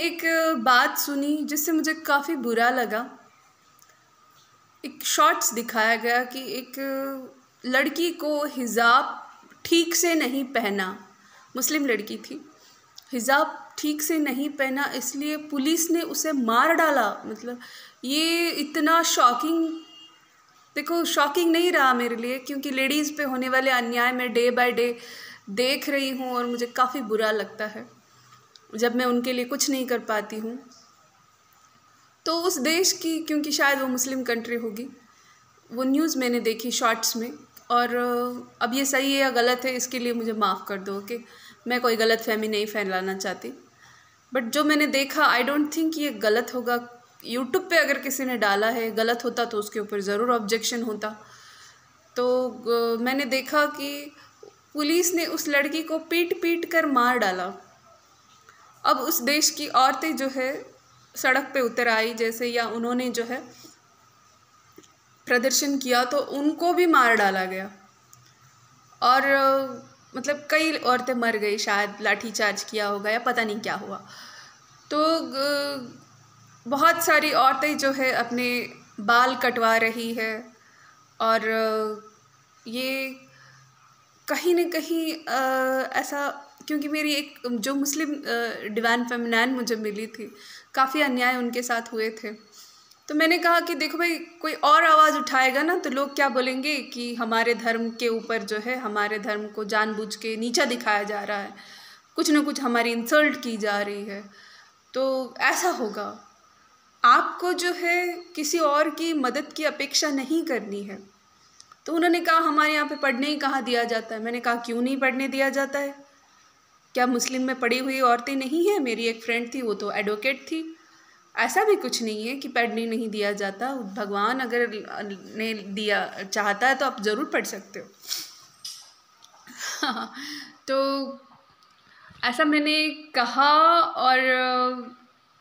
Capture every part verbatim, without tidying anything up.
एक बात सुनी जिससे मुझे काफ़ी बुरा लगा। एक शॉर्ट्स दिखाया गया कि एक लड़की को हिजाब ठीक से नहीं पहना, मुस्लिम लड़की थी, हिजाब ठीक से नहीं पहना इसलिए पुलिस ने उसे मार डाला। मतलब ये इतना शॉकिंग, देखो शॉकिंग नहीं रहा मेरे लिए, क्योंकि लेडीज़ पे होने वाले अन्याय में डे बाय डे देख रही हूँ और मुझे काफ़ी बुरा लगता है जब मैं उनके लिए कुछ नहीं कर पाती हूँ। तो उस देश की, क्योंकि शायद वो मुस्लिम कंट्री होगी, वो न्यूज़ मैंने देखी शॉर्ट्स में, और अब ये सही है या गलत है इसके लिए मुझे माफ़ कर दो कि मैं कोई गलत फहमी नहीं फैलाना चाहती, बट जो मैंने देखा आई डोंट थिंक ये गलत होगा। यूट्यूब पे अगर किसी ने डाला है, गलत होता तो उसके ऊपर ज़रूर ऑब्जेक्शन होता। तो मैंने देखा कि पुलिस ने उस लड़की को पीट पीट कर मार डाला। अब उस देश की औरतें जो है सड़क पे उतर आई जैसे, या उन्होंने जो है प्रदर्शन किया तो उनको भी मार डाला गया, और मतलब कई औरतें मर गई, शायद लाठीचार्ज किया होगा या पता नहीं क्या हुआ। तो बहुत सारी औरतें जो है अपने बाल कटवा रही है, और ये कहीं न कहीं ऐसा, क्योंकि मेरी एक जो मुस्लिम डिवाइन फेमिनाइन मुझे मिली थी, काफ़ी अन्याय उनके साथ हुए थे। तो मैंने कहा कि देखो भाई, कोई और आवाज़ उठाएगा ना तो लोग क्या बोलेंगे कि हमारे धर्म के ऊपर जो है, हमारे धर्म को जानबूझ के नीचा दिखाया जा रहा है, कुछ ना कुछ हमारी इंसल्ट की जा रही है। तो ऐसा होगा, आपको जो है किसी और की मदद की अपेक्षा नहीं करनी है। तो उन्होंने कहा हमारे यहाँ पे पढ़ने ही कहाँ दिया जाता है। मैंने कहा क्यों नहीं पढ़ने दिया जाता है? क्या मुस्लिम में पढ़ी हुई औरतें नहीं हैं? मेरी एक फ्रेंड थी, वो तो एडवोकेट थी। ऐसा भी कुछ नहीं है कि पढ़ने नहीं दिया जाता। भगवान अगर ने दिया चाहता है तो आप ज़रूर पढ़ सकते हो। तो ऐसा मैंने कहा, और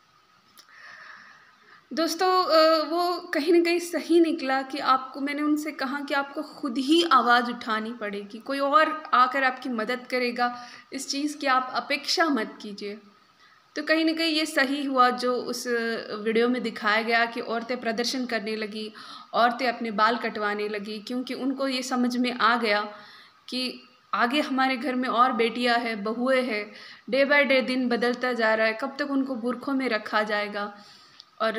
दोस्तों वो कहीं ना कहीं सही निकला कि आपको, मैंने उनसे कहा कि आपको खुद ही आवाज़ उठानी पड़ेगी, कोई और आकर आपकी मदद करेगा इस चीज़ की आप अपेक्षा मत कीजिए। तो कहीं ना कहीं ये सही हुआ जो उस वीडियो में दिखाया गया कि औरतें प्रदर्शन करने लगी, औरतें अपने बाल कटवाने लगी, क्योंकि उनको ये समझ में आ गया कि आगे हमारे घर में और बेटियां हैं, बहुएं हैं, डे बाय डे दिन बदलता जा रहा है, कब तक उनको बुर्खों में रखा जाएगा। और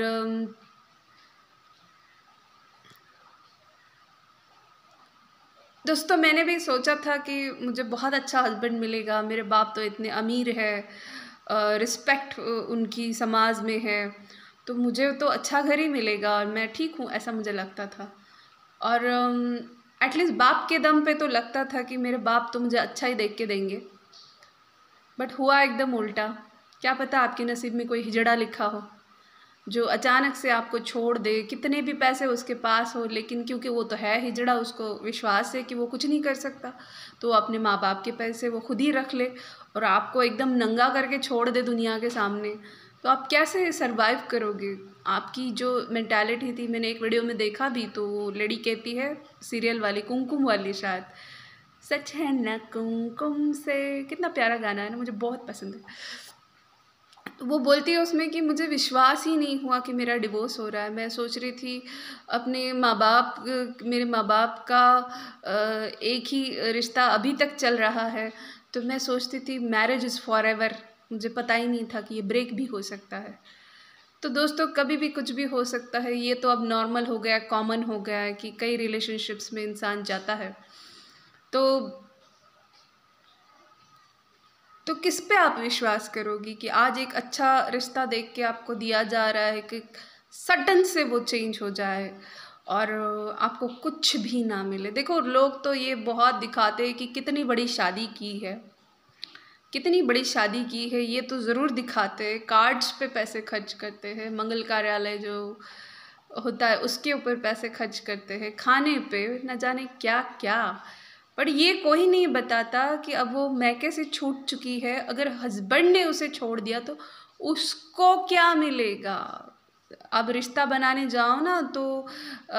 दोस्तों मैंने भी सोचा था कि मुझे बहुत अच्छा हस्बैंड मिलेगा, मेरे बाप तो इतने अमीर है, रिस्पेक्ट उनकी समाज में है, तो मुझे तो अच्छा घर ही मिलेगा और मैं ठीक हूँ, ऐसा मुझे लगता था। और एटलीस्ट बाप के दम पे तो लगता था कि मेरे बाप तो मुझे अच्छा ही देख के देंगे, बट हुआ एकदम उल्टा। क्या पता आपके नसीब में कोई हिजड़ा लिखा हो जो अचानक से आपको छोड़ दे, कितने भी पैसे उसके पास हो, लेकिन क्योंकि वो तो है हिजड़ा, उसको विश्वास है कि वो कुछ नहीं कर सकता, तो अपने माँ बाप के पैसे वो खुद ही रख ले और आपको एकदम नंगा करके छोड़ दे दुनिया के सामने। तो आप कैसे सरवाइव करोगे? आपकी जो मेंटालिटी थी, मैंने एक वीडियो में देखा भी, तो वो लेडी कहती है, सीरियल वाली, कुमकुम वाली शायद, सच है न कुमकुम से, कितना प्यारा गाना है ना, मुझे बहुत पसंद है। वो बोलती है उसमें कि मुझे विश्वास ही नहीं हुआ कि मेरा डिवोर्स हो रहा है। मैं सोच रही थी अपने माँ बाप, मेरे माँ बाप का एक ही रिश्ता अभी तक चल रहा है, तो मैं सोचती थी मैरिज इज़ फॉर एवर। मुझे पता ही नहीं था कि ये ब्रेक भी हो सकता है। तो दोस्तों कभी भी कुछ भी हो सकता है, ये तो अब नॉर्मल हो गया, कॉमन हो गया है कि कई रिलेशनशिप्स में इंसान जाता है। तो तो किस पे आप विश्वास करोगी कि आज एक अच्छा रिश्ता देख के आपको दिया जा रहा है कि सडन से वो चेंज हो जाए और आपको कुछ भी ना मिले? देखो लोग तो ये बहुत दिखाते हैं कि कितनी बड़ी शादी की है, कितनी बड़ी शादी की है, ये तो ज़रूर दिखाते हैं, कार्ड्स पे पैसे खर्च करते हैं, मंगल कार्यालय जो होता है उसके ऊपर पैसे खर्च करते हैं, खाने पे न जाने क्या क्या। पर ये कोई नहीं बताता कि अब वो मैके से छूट चुकी है, अगर हस्बैंड ने उसे छोड़ दिया तो उसको क्या मिलेगा। अब रिश्ता बनाने जाओ ना तो अ,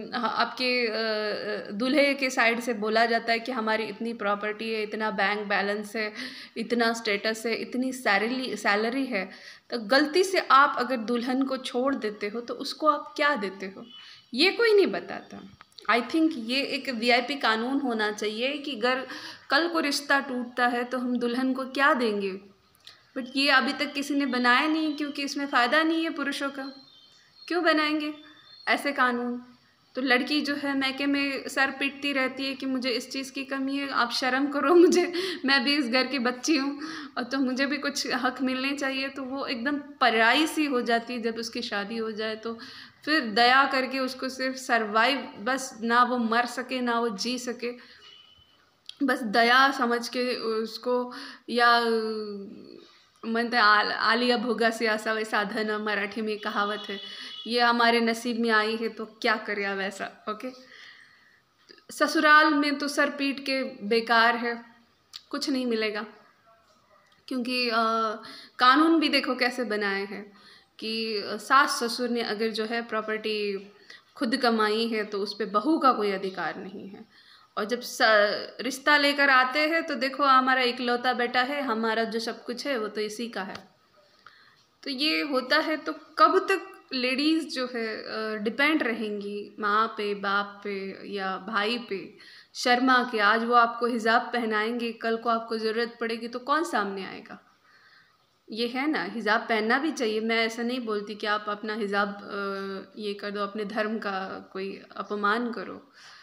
आपके दूल्हे के साइड से बोला जाता है कि हमारी इतनी प्रॉपर्टी है, इतना बैंक बैलेंस है, इतना स्टेटस है, इतनी सैलरी सैलरी है। तो गलती से आप अगर दुल्हन को छोड़ देते हो तो उसको आप क्या देते हो, ये कोई नहीं बताता। आई थिंक ये एक वीआईपी कानून होना चाहिए कि अगर कल को रिश्ता टूटता है तो हम दुल्हन को क्या देंगे। बट ये अभी तक किसी ने बनाया नहीं, क्योंकि इसमें फ़ायदा नहीं है पुरुषों का। क्यों बनाएंगे ऐसे कानून? तो लड़की जो है मैके में सर पीटती रहती है कि मुझे इस चीज़ की कमी है, आप शर्म करो मुझे, मैं भी इस घर की बच्ची हूँ और तो मुझे भी कुछ हक मिलने चाहिए। तो वो एकदम पराई सी हो जाती है। जब उसकी शादी हो जाए तो फिर दया करके उसको सिर्फ सरवाइव, बस ना वो मर सके ना वो जी सके, बस दया समझ के उसको, या म्हणते आल आलिया भोगासी असावे साधन, मराठी में कहावत है, ये हमारे नसीब में आई है तो क्या करे अब ऐसा। ओके, ससुराल में तो सर पीट के बेकार है, कुछ नहीं मिलेगा। क्योंकि आ, कानून भी देखो कैसे बनाए हैं कि सास ससुर ने अगर जो है प्रॉपर्टी खुद कमाई है तो उस पर बहू का कोई अधिकार नहीं है। और जब रिश्ता लेकर आते हैं तो देखो हमारा इकलौता बेटा है, हमारा जो सब कुछ है वो तो इसी का है। तो ये होता है। तो कब तक लेडीज़ जो है डिपेंड रहेंगी माँ पे, बाप पे या भाई पे, शर्मा के? आज वो आपको हिजाब पहनाएंगे, कल को आपको ज़रूरत पड़ेगी तो कौन सामने आएगा? ये है ना, हिजाब पहनना भी चाहिए। मैं ऐसा नहीं बोलती कि आप अपना हिजाब ये कर दो, अपने धर्म का कोई अपमान करो,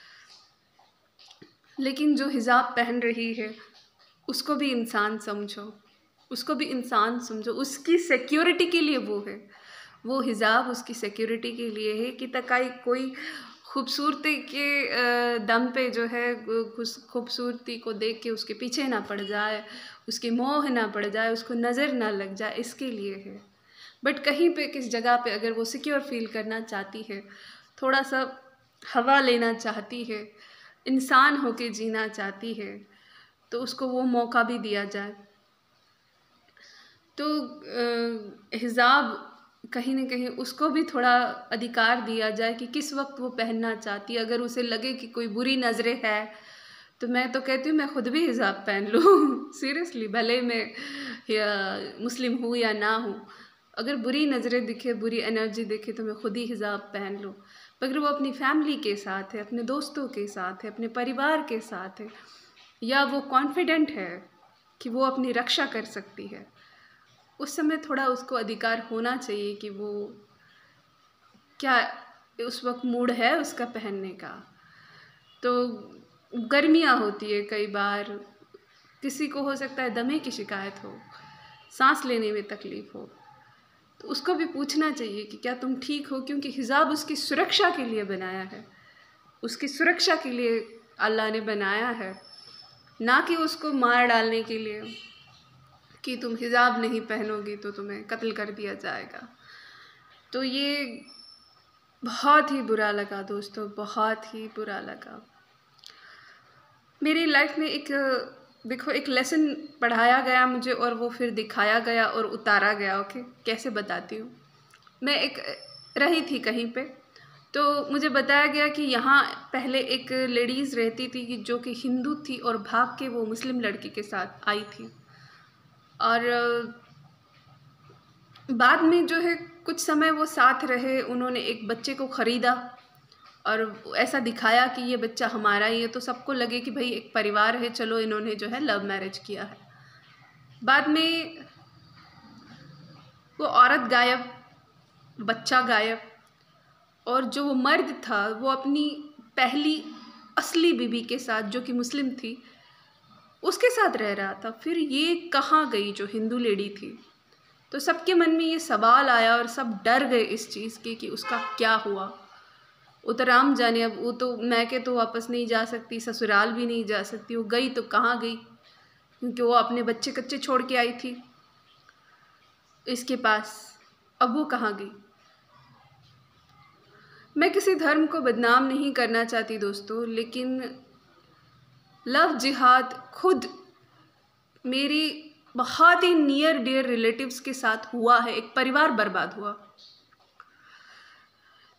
लेकिन जो हिजाब पहन रही है उसको भी इंसान समझो, उसको भी इंसान समझो। उसकी सिक्योरिटी के लिए वो है, वो हिजाब उसकी सिक्योरिटी के लिए है कि तकाई कोई खूबसूरती के दम पे जो है खूबसूरती को देख के उसके पीछे ना पड़ जाए, उसके मोह ना पड़ जाए, उसको नज़र ना लग जाए, इसके लिए है। बट कहीं पे किस जगह पे अगर वो सिक्योर फील करना चाहती है, थोड़ा सा हवा लेना चाहती है, इंसान होके जीना चाहती है, तो उसको वो मौका भी दिया जाए। तो हिजाब कहीं ना कहीं उसको भी थोड़ा अधिकार दिया जाए कि किस वक्त वो पहनना चाहती है। अगर उसे लगे कि कोई बुरी नज़रें है तो मैं तो कहती हूँ मैं खुद भी हिजाब पहन लूँ सीरियसली, भले मैं या मुस्लिम हूँ या ना हूँ, अगर बुरी नज़रें दिखे, बुरी एनर्जी दिखे तो मैं खुद ही हिजाब पहन लूँ। अगर वो अपनी फैमिली के साथ है, अपने दोस्तों के साथ है, अपने परिवार के साथ है, या वो कॉन्फिडेंट है कि वो अपनी रक्षा कर सकती है, उस समय थोड़ा उसको अधिकार होना चाहिए कि वो क्या उस वक्त मूड है उसका पहनने का। तो गर्मियाँ होती है, कई बार किसी को हो सकता है दमे की शिकायत हो, सांस लेने में तकलीफ़ हो, तो उसको भी पूछना चाहिए कि क्या तुम ठीक हो, क्योंकि हिजाब उसकी सुरक्षा के लिए बनाया है, उसकी सुरक्षा के लिए अल्लाह ने बनाया है, ना कि उसको मार डालने के लिए कि तुम हिजाब नहीं पहनोगी तो तुम्हें कत्ल कर दिया जाएगा। तो ये बहुत ही बुरा लगा दोस्तों, बहुत ही बुरा लगा। मेरी लाइफ में एक देखो एक लेसन पढ़ाया गया मुझे और वो फिर दिखाया गया और उतारा गया। ओके, कैसे बताती हूँ। मैं एक रही थी कहीं पे, तो मुझे बताया गया कि यहाँ पहले एक लेडीज़ रहती थी कि जो कि हिंदू थी और भाग के वो मुस्लिम लड़की के साथ आई थी, और बाद में जो है कुछ समय वो साथ रहे, उन्होंने एक बच्चे को ख़रीदा और ऐसा दिखाया कि ये बच्चा हमारा ही है, तो सबको लगे कि भाई एक परिवार है, चलो इन्होंने जो है लव मैरिज किया है। बाद में वो औरत गायब, बच्चा गायब, और जो वो मर्द था वो अपनी पहली असली बीवी के साथ जो कि मुस्लिम थी उसके साथ रह रहा था। फिर ये कहाँ गई जो हिंदू लेडी थी? तो सबके मन में ये सवाल आया और सब डर गए इस चीज़ के कि उसका क्या हुआ। वो तो राम जाने, अब वो तो मैके तो वापस नहीं जा सकती, ससुराल भी नहीं जा सकती, वो गई तो कहाँ गई, क्योंकि वो अपने बच्चे कच्चे छोड़ के आई थी इसके पास, अब वो कहाँ गई। मैं किसी धर्म को बदनाम नहीं करना चाहती दोस्तों, लेकिन लव जिहाद खुद मेरी बहुत ही नियर डियर रिलेटिव्स के साथ हुआ है, एक परिवार बर्बाद हुआ।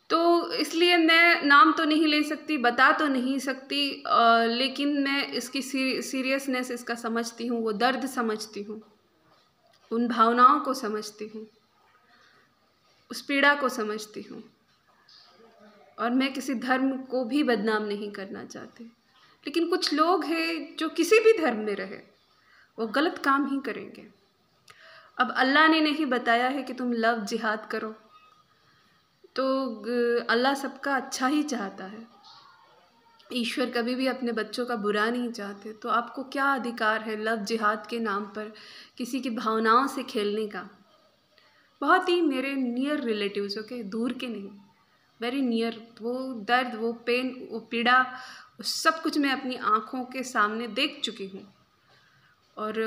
तो इसलिए मैं नाम तो नहीं ले सकती, बता तो नहीं सकती, अ, लेकिन मैं इसकी सीरियसनेस इसका समझती हूँ, वो दर्द समझती हूँ, उन भावनाओं को समझती हूँ, उस पीड़ा को समझती हूँ। और मैं किसी धर्म को भी बदनाम नहीं करना चाहती, लेकिन कुछ लोग हैं जो किसी भी धर्म में रहे वो गलत काम ही करेंगे। अब अल्लाह ने नहीं बताया है कि तुम लव जिहाद करो, तो अल्लाह सबका अच्छा ही चाहता है। ईश्वर कभी भी अपने बच्चों का बुरा नहीं चाहते, तो आपको क्या अधिकार है लव जिहाद के नाम पर किसी की भावनाओं से खेलने का। बहुत ही मेरे नियर रिलेटिव्स, ओके, दूर के नहीं, वेरी नियर, वो दर्द, वो पेन, वो पीड़ा, वो सब कुछ मैं अपनी आँखों के सामने देख चुकी हूँ। और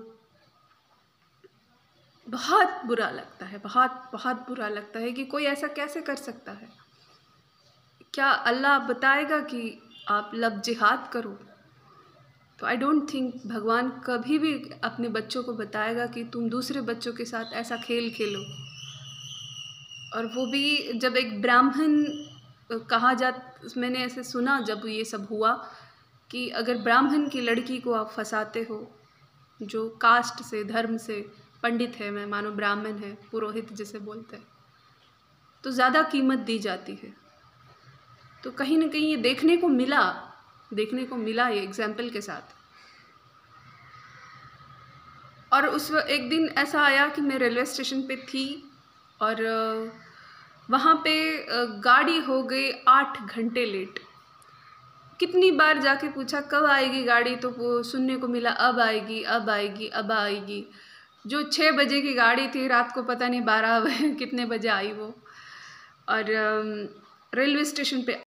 बहुत बुरा लगता है, बहुत बहुत बुरा लगता है कि कोई ऐसा कैसे कर सकता है। क्या अल्लाह बताएगा कि आप लव जिहाद करो? तो आई डोंट थिंक भगवान कभी भी अपने बच्चों को बताएगा कि तुम दूसरे बच्चों के साथ ऐसा खेल खेलो। और वो भी जब एक ब्राह्मण कहा जा, मैंने ऐसे सुना जब ये सब हुआ कि अगर ब्राह्मण की लड़की को आप फंसाते हो, जो कास्ट से, धर्म से पंडित है, मैं मानो ब्राह्मण है, पुरोहित जिसे बोलते हैं, तो ज़्यादा कीमत दी जाती है। तो कहीं ना कहीं ये देखने को मिला देखने को मिला ये एग्जाम्पल के साथ। और उस एक दिन ऐसा आया कि मैं रेलवे स्टेशन पे थी और वहाँ पे गाड़ी हो गई आठ घंटे लेट। कितनी बार जाके पूछा कब आएगी गाड़ी, तो वो सुनने को मिला अब आएगी, अब आएगी, अब आएगी। जो छः बजे की गाड़ी थी, रात को पता नहीं बारह कितने बजे आई वो। और रेलवे स्टेशन पे